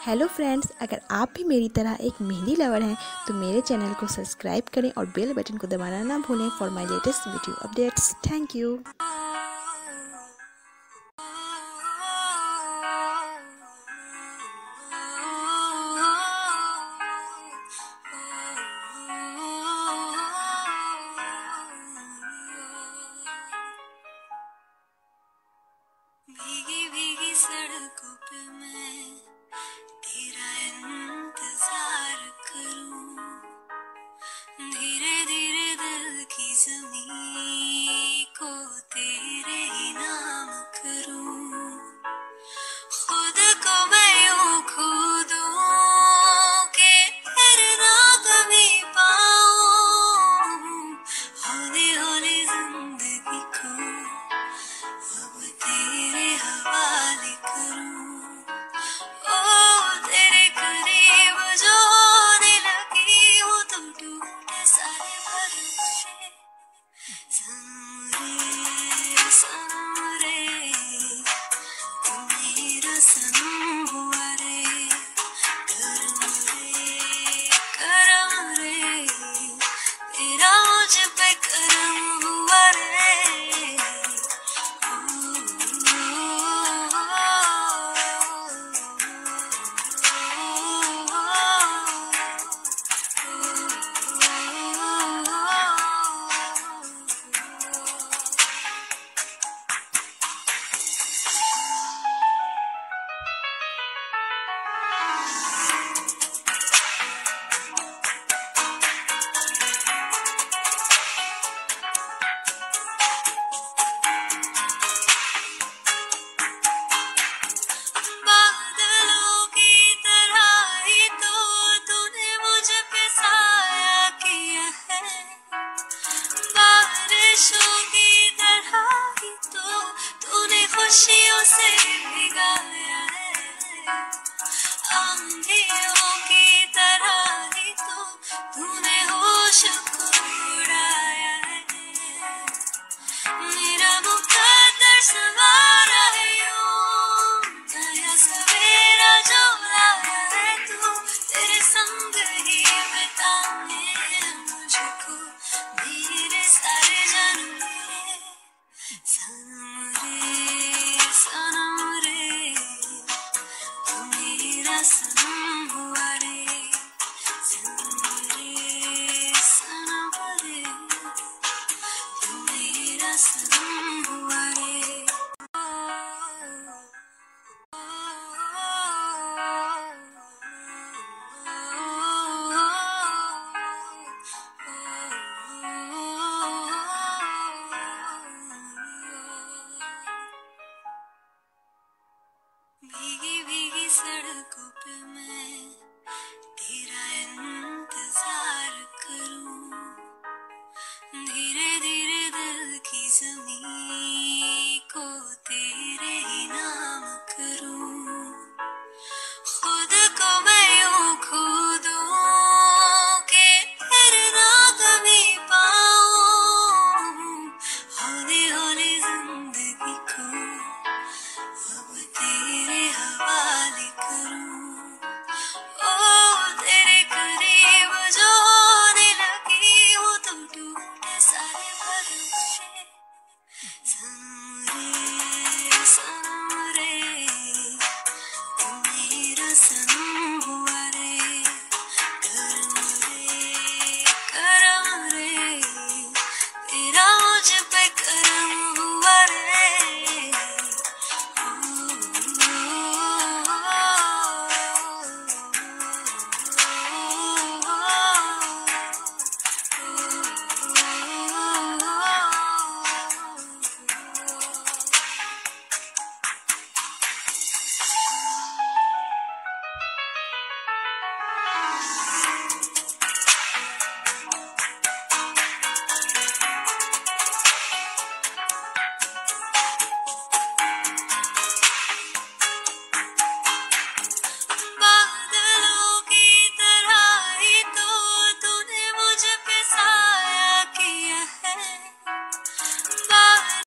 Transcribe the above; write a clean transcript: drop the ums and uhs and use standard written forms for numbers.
Hello friends, अगर आप भी मेरी तरह एक मेहंदी लवर हैं तो मेरे चैनल को सब्सक्राइब करें और बेल बटन को दबाना ना भूलें for my latest video updates. Thank you. भीगी भीगी सड़कों पे मैं तेरा इंतजार करूं, धीरे धीरे दिल की ज़मीं को तेरे ही नाम करूं, खुद को मैं यूं खो दूं कि फिर ना कभी पाऊं, हौले हौले जिंदगी को अब तेरे हवाले करूं। ओ तेरे करीब जो होने लगी हूँ तो टूटे सारे भरोसे। सनम रे तू मेरा सनम हुआ रे, करम रे तेरा मुझ पे करम हुआ रे। बादलों की तरह ही तो तूने मुझ पे साया किया है, बारिशों की तरह ही तो तूने खुशियों से भिगाया है, आंधियों की तरह ही तो तूने होश को उड़ाया है, मेरा मुकद्दर संवारा है यूं, नया सवेरा जो लाया है तू, तेरे संग ही बिताने मुझको मेरे सारे जन्म मिले। सनम रे तू मेरा